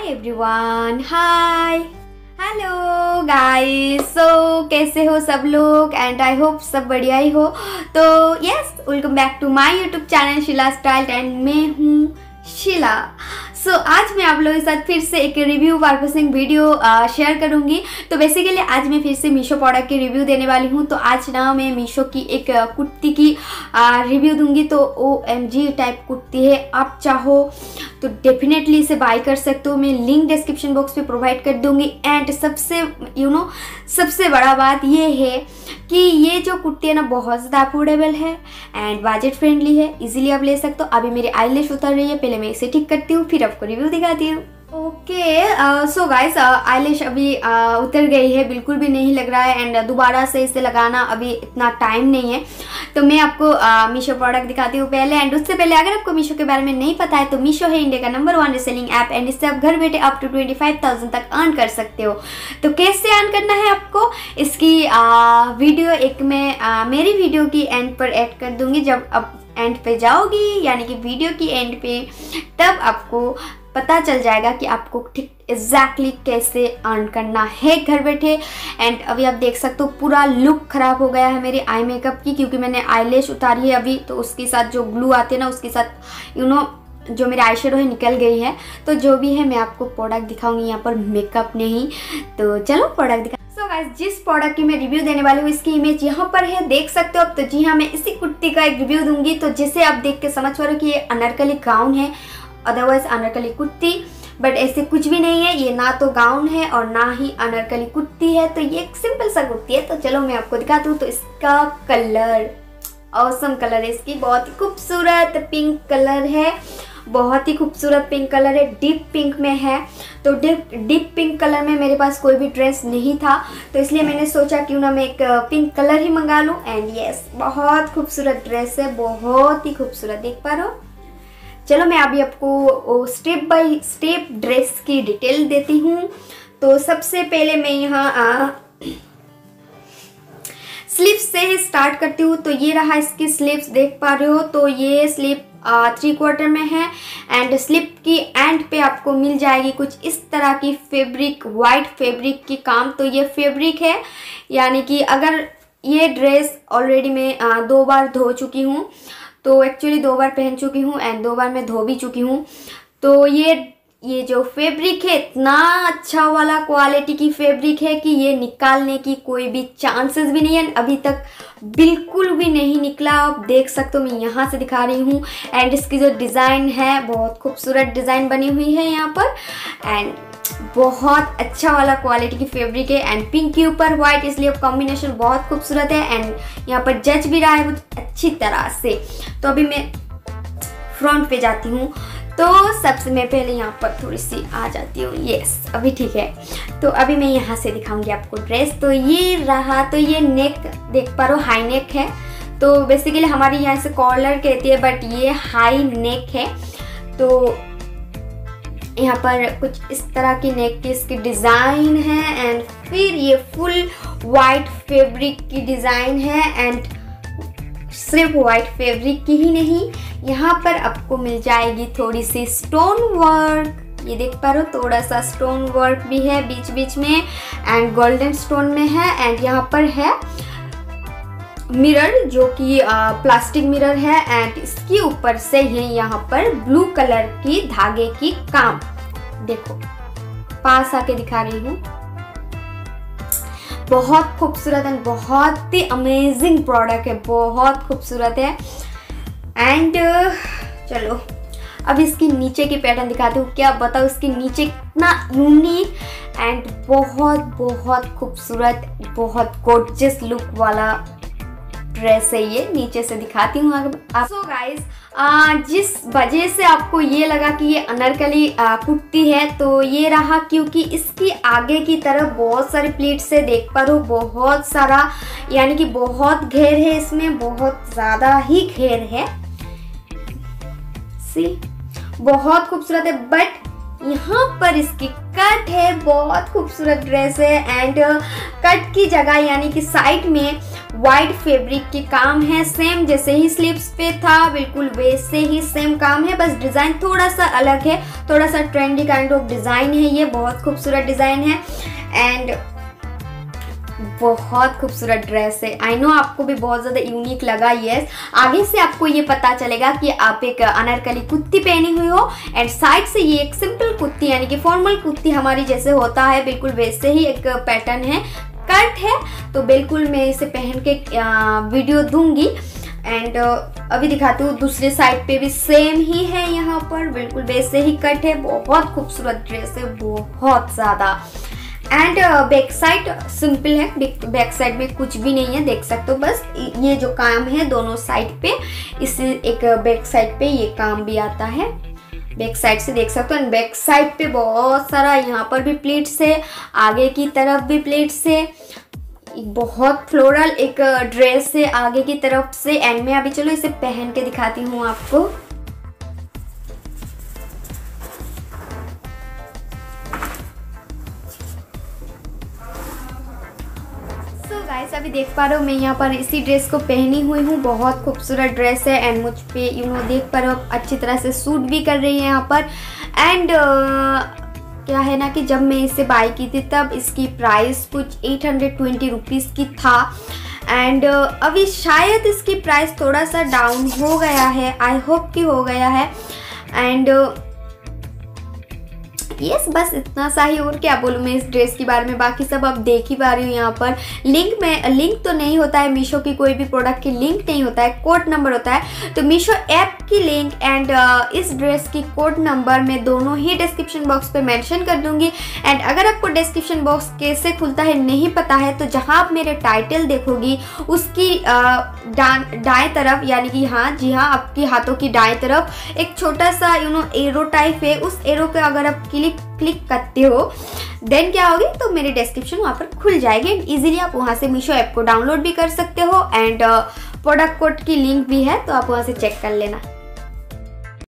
हाय everyone, hi hello guys. So कैसे हो सब लोग एंड आई होप सब बढ़िया ही हो। तो yes, welcome back to my YouTube channel Sheela style and मैं हूँ शीला। सो आज मैं आप लोगों के साथ फिर से एक रिव्यू पर्पसिंग वीडियो शेयर करूंगी। तो बेसिकली आज मैं फिर से मीशो प्रोडक्ट की रिव्यू देने वाली हूं। तो आज ना मैं मीशो की एक कुर्ती की रिव्यू दूंगी। तो OMG टाइप कुर्ती है, आप चाहो तो डेफिनेटली इसे बाय कर सकते हो। मैं लिंक डिस्क्रिप्शन बॉक्स पे प्रोवाइड कर दूंगी। एंड सबसे बड़ा बात ये है कि ये जो कुर्ती है ना बहुत ज़्यादा अफोर्डेबल है एंड बजट फ्रेंडली है, इजीली आप ले सकते हो। अभी मेरी आईलैश उतर रही है, पहले मैं इसे ठीक करती हूँ फिर आपको रिव्यू दिखाती हूँ। ओके सो गाइस, आईलैश अभी उतर गई है, बिल्कुल भी नहीं लग रहा है एंड दोबारा से इसे लगाना अभी इतना टाइम नहीं है। तो मैं आपको मीशो प्रोडक्ट दिखाती हूँ पहले। एंड उससे पहले अगर आपको मीशो के बारे में नहीं पता है तो मीशो है इंडिया का नंबर 1 रीसेलिंग ऐप एंड इससे आप घर बैठे अप टू 25,000 तक अर्न कर सकते हो। तो कैसे अर्न करना है आपको, इसकी वीडियो एक मैं मेरी वीडियो की एंड पर ऐड कर दूंगी। जब आप एंड पे जाओगी यानी कि वीडियो की एंड पे, तब आपको पता चल जाएगा कि आपको ठीक एग्जैक्टली कैसे अर्न करना है घर बैठे। एंड अभी आप देख सकते हो पूरा लुक खराब हो गया है मेरे आई मेकअप की, क्योंकि मैंने आईलैश उतारी है अभी। तो उसके साथ जो ग्लू आते हैं ना, उसके साथ जो मेरे आई शेडो है निकल गई है। तो जो भी है मैं आपको प्रोडक्ट दिखाऊंगी यहाँ पर, मेकअप नहीं। तो चलो प्रोडक्ट दिखा। सो गाइस, जिस प्रोडक्ट की मैं रिव्यू देने वाली हूँ इसकी इमेज यहाँ पर है, देख सकते हो आप। तो जी हाँ, मैं इसी कुर्ती का एक रिव्यू दूंगी। तो जिसे आप देख के समझ पा रहे हो कि ये अनारकली गाउन है, अदरवाइज अनारकली कुर्ती, बट ऐसे कुछ भी नहीं है। ये ना तो गाउन है और ना ही अनारकली कुर्ती है। तो ये एक सिंपल सा कुर्ती है। तो चलो मैं आपको दिखाती हूँ। तो इसका कलर ऑसम कलर है, इसकी बहुत ही खूबसूरत पिंक कलर है, बहुत ही खूबसूरत पिंक कलर है, डीप पिंक में है। तो डीप पिंक कलर में मेरे पास कोई भी ड्रेस नहीं था, तो इसलिए मैंने सोचा क्यों ना मैं एक पिंक कलर ही मंगा लूँ। एंड यस, बहुत खूबसूरत ड्रेस है, बहुत ही खूबसूरत, देख पा रहे हो। चलो मैं अभी आपको स्टेप बाय स्टेप ड्रेस की डिटेल देती हूँ। तो सबसे पहले मैं यहाँ स्लीव्स से ही स्टार्ट करती हूँ। तो ये रहा इसकी स्लीव्स, देख पा रहे हो। तो ये स्लीव 3/4 में है एंड स्लीव की एंड पे आपको मिल जाएगी कुछ इस तरह की फैब्रिक, वाइट फैब्रिक की काम। तो ये फैब्रिक है, यानी कि अगर ये ड्रेस ऑलरेडी मैं 2 बार धो चुकी हूँ। तो एक्चुअली 2 बार पहन चुकी हूँ एंड 2 बार मैं धो भी चुकी हूँ। तो ये जो फैब्रिक है इतना अच्छा वाला क्वालिटी की फैब्रिक है कि ये निकालने की कोई भी चांसेस भी नहीं है, अभी तक बिल्कुल भी नहीं निकला। आप देख सकते हो, मैं यहाँ से दिखा रही हूँ। एंड इसकी जो डिज़ाइन है बहुत खूबसूरत डिज़ाइन बनी हुई है यहाँ पर एंड बहुत अच्छा वाला क्वालिटी की फैब्रिक है। एंड पिंक के ऊपर व्हाइट, इसलिए कॉम्बिनेशन बहुत खूबसूरत है एंड यहाँ पर जच भी रहा है बहुत अच्छी तरह से। तो अभी मैं फ्रंट पे जाती हूँ। तो सबसे मैं पहले यहाँ पर थोड़ी सी आ जाती हूँ। यस, अभी ठीक है। तो अभी मैं यहाँ से दिखाऊंगी आपको ड्रेस। तो ये रहा, तो ये नेक देख पा रहे हो, हाई नेक है। तो बेसिकली हमारी यहाँ से कॉलर कहती है, बट ये हाई नेक है। तो यहाँ पर कुछ इस तरह की नेक की इसकी डिज़ाइन है एंड फिर ये फुल वाइट फैब्रिक की डिज़ाइन है। एंड सिर्फ वाइट फैब्रिक की ही नहीं, यहाँ पर आपको मिल जाएगी थोड़ी सी स्टोन वर्क। ये देख पा रहे हो, थोड़ा सा स्टोन वर्क भी है बीच बीच में एंड गोल्डन स्टोन में है। एंड यहाँ पर है मिरर, जो कि प्लास्टिक मिरर है एंड इसके ऊपर से है यहाँ पर ब्लू कलर की धागे की काम। देखो, पास आके दिखा रही हूँ, बहुत खूबसूरत एंड बहुत ही अमेजिंग प्रोडक्ट है, बहुत खूबसूरत है। एंड चलो अब इसकी नीचे की पैटर्न दिखाती हूँ। क्या बताओ, इसके नीचे इतना यूनिक एंड बहुत बहुत खूबसूरत, बहुत गॉर्जियस लुक वाला ड्रेस है ये। नीचे से दिखाती हूँ आप। सो गाइस, जिस वजह से आपको ये लगा कि ये अनारकली कुर्ती है, तो ये रहा क्योंकि इसकी आगे की तरफ बहुत सारे प्लीट्स से देख पा रहे हो, बहुत सारा, यानी कि बहुत घेर है इसमें, बहुत ज़्यादा ही घेर है। सी बहुत खूबसूरत है, बट यहाँ पर इसकी कट है, बहुत खूबसूरत ड्रेस है। एंड कट की जगह यानी कि साइड में वाइट फैब्रिक के काम है, सेम जैसे ही स्लीव्स पे था बिल्कुल वैसे ही सेम काम है, बस डिज़ाइन थोड़ा सा अलग है, थोड़ा सा ट्रेंडी काइंड ऑफ डिज़ाइन है। ये बहुत खूबसूरत डिज़ाइन है एंड बहुत खूबसूरत ड्रेस है। आई नो आपको भी बहुत ज़्यादा यूनिक लगा। यस, आगे से आपको ये पता चलेगा कि आप एक अनारकली कुर्ती पहनी हुई हो एंड साइड से ये एक सिंपल कुर्ती यानी कि फॉर्मल कुर्ती हमारी जैसे होता है बिल्कुल वैसे ही एक पैटर्न है, कट है। तो बिल्कुल मैं इसे पहन के वीडियो दूंगी एंड अभी दिखाती हूँ। दूसरे साइड पे भी सेम ही है, यहाँ पर बिल्कुल वैसे ही कट है। बहुत खूबसूरत ड्रेस है, बहुत ज़्यादा। एंड बैक साइड सिंपल है, बैक साइड में कुछ भी नहीं है, देख सकते हो। बस ये जो काम है दोनों साइड पे, इस एक बैक साइड पे ये काम भी आता है, बैक साइड से देख सकते हो। बैक साइड पे बहुत सारा यहाँ पर भी प्लेट्स है, आगे की तरफ भी प्लेट्स है। बहुत फ्लोरल एक ड्रेस है आगे की तरफ से। एंड में अभी चलो इसे पहन के दिखाती हूँ आपको। गाइस अभी देख पा रहे हो मैं यहाँ पर इसी ड्रेस को पहनी हुई हूँ, बहुत खूबसूरत ड्रेस है एंड मुझ पे देख पा रहे हो अच्छी तरह से सूट भी कर रही है यहाँ पर। एंड क्या है ना कि जब मैं इसे बाय की थी तब इसकी प्राइस कुछ 820 रुपीज़ की था एंड अभी शायद इसकी प्राइस थोड़ा सा डाउन हो गया है, आई होप कि हो गया है। एंड यस बस इतना सा ही, और क्या बोलूँ मैं इस ड्रेस के बारे में। बाकी सब आप देख ही पा रही हूँ यहाँ पर। लिंक तो नहीं होता है, मीशो की कोई भी प्रोडक्ट की लिंक नहीं होता है, कोड नंबर होता है। तो मीशो ऐप की लिंक एंड इस ड्रेस की कोड नंबर मैं दोनों ही डिस्क्रिप्शन बॉक्स पे मेंशन कर दूंगी। एंड अगर आपको डिस्क्रिप्शन बॉक्स कैसे खुलता है नहीं पता है तो जहाँ आप मेरे टाइटल देखोगी उसकी दाएं तरफ यानी कि जी हाँ आपकी हाथों की दाएं तरफ एक छोटा सा एरो टाइप है, उस एरो पे अगर आप क्लिक करते हो देन क्या होगी तो मेरी डिस्क्रिप्शन वहाँ पर खुल जाएगी एंड इजीली आप वहाँ से मीशो ऐप को डाउनलोड भी कर सकते हो एंड प्रोडक्ट कोड की लिंक भी है तो आप वहाँ से चेक कर लेना।